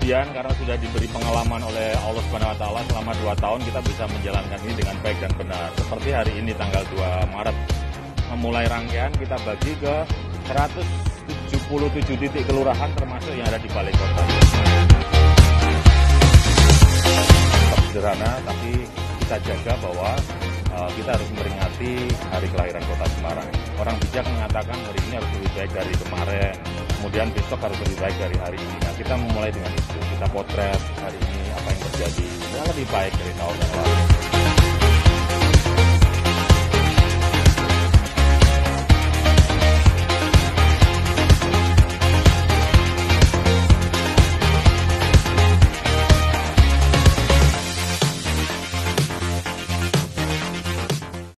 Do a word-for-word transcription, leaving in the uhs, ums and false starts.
kemudian karena sudah diberi pengalaman oleh Allah Subhanahu Wa Taala selama dua tahun kita bisa menjalankan ini dengan baik dan benar. Seperti hari ini tanggal dua Maret, memulai rangkaian kita bagi ke seratus tujuh puluh tujuh titik kelurahan termasuk yang ada di balai kota. Tetap sederhana, tapi kita jaga bahwa uh, kita harus memperingati hari kelahiran Kota Semarang. Orang bijak mengatakan hari ini harus lebih baik dari kemarin, kemudian besok harus lebih baik dari hari ini. Nah, kita memulai dengan itu, kita potret hari ini apa yang terjadi, ya lebih baik dari tahun yang lalu.